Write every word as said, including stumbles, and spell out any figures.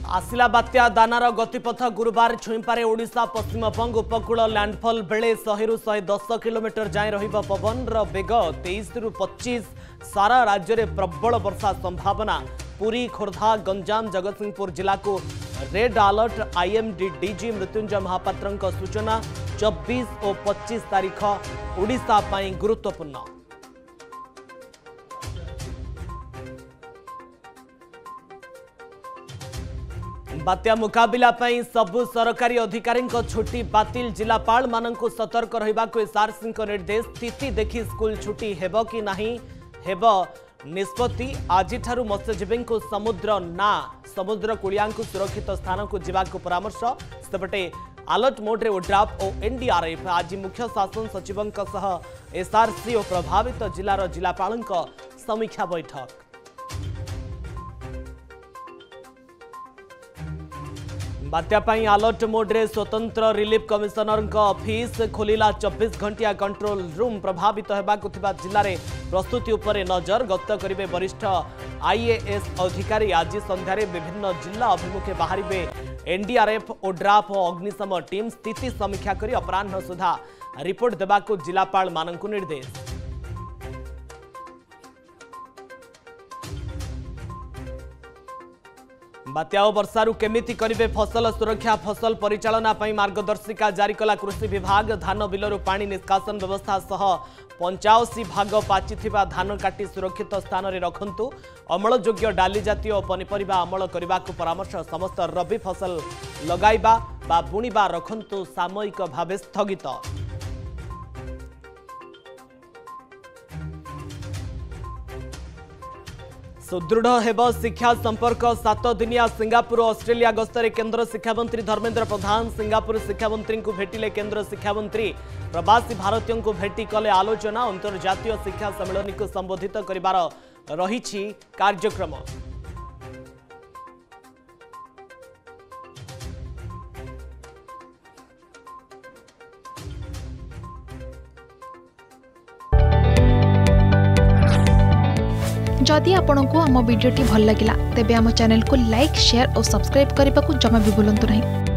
आसिला बात्या दानार गतिपथ गुरुवार छुईपारे ओडिशा पश्चिमबंग उपकूल लैंडफॉल बेले सौ रु एक सौ दस किलोमीटर जाए रहिबा पवन बेग तेईस रु पच्चीस सारा राज्य में प्रबल वर्षा संभावना। पुरी खोर्धा गंजाम जगतसिंहपुर जिला को red alert. IMD DG Mrutyunjay Mohapatra सूचना चौबीस और पच्चीस तारीख ओडिशा पाई गुरुत्वपूर्ण। बात्या मुकाबिला पई सबु सरकारी अधिकारी छुट्टी बातिल। जिलापाल मानंकु सतर्क रहिबाकु एसआरसी निर्देश। स्थिति देखि स्कूल छुट्टी हेबो कि नाही हेबो निष्पत्ति। आज मत्स्यजीवी को समुद्र ना समुद्र कूलिया सुरक्षित स्थान को जीवाकु परामर्श। सेपटे अलर्ट मोड्रे ओड्राफ और एनडीआरएफ आज मुख्य शासन सचिवों सह एसआरसी और प्रभावित जिलार जिलापाल समीक्षा बैठक। बात्या पाई अलर्ट मोड्रे स्वतंत्र रिलीफ कमिशनर ऑफिस खोलिला चौबीस घंटिया कंट्रोल रूम। प्रभावित होबाकु थिबा जिल्ला रे प्रस्तुति उपरे नजर गत करिवे वरिष्ठ आईएएस अधिकारी। आज संध्यारे विभिन्न जिला अभिमुखे बाहरिबे एनडीआरएफ ओड्राफ और अग्निशम टीम। स्थिति समीक्षा करी अपराह्न सुधा रिपोर्ट देबाकु जिलापाल मानंकु निर्देश। बात्या और वर्षारू केमिति करिवे फसल सुरक्षा। फसल परिचालना पई मार्गदर्शिका जारी कला कृषि विभाग। धान बिलरू पानी निष्कासन व्यवस्था सह पंचाशी भाग पाचिथिबा धान काटी सुरक्षित स्थान रे रखंतु। अमलयोग्य डाली जातीय और पनिपरिबा अमल करबाकु परामर्श। समस्त रबी फसल लगाइबा बा बुणिबा रखंतु सामयिक भावे स्थगित। सुदृढ़ हेब शिक्षा संपर्क। सात दिनिया सिंगापुर ऑस्ट्रेलिया गस्तरे केंद्र शिक्षा मंत्री धर्मेंद्र प्रधान। सिंगापुर शिक्षा मंत्री को भेटिले केंद्र शिक्षा मंत्री। प्रवासी भारतीयों को भेटी कले आलोचना। अंतर्जातीय शिक्षा सम्मेलन को संबोधित करिबार रहिछि कार्यक्रम। जदि आपंक आम भिडी भल लगा तेब आम चैनल को लाइक शेयर और सब्सक्राइब करने को जमा भी भूलु नहीं।